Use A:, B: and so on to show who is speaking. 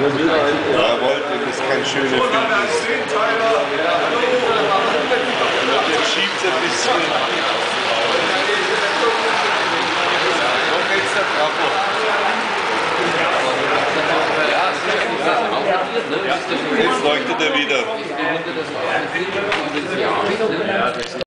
A: Jawohl, das ist kein schöner Film. Jetzt schiebt es ein bisschen. Noch jetzt der Trafo. Jetzt leuchtet er wieder.